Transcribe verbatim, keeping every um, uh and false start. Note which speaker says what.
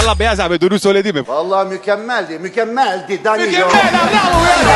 Speaker 1: Valla Beyaz abi doğru söyledi mi?
Speaker 2: Vallahi mükemmeldi, mükemmeldi Danilo.
Speaker 1: Mükemmel bravo Beyaz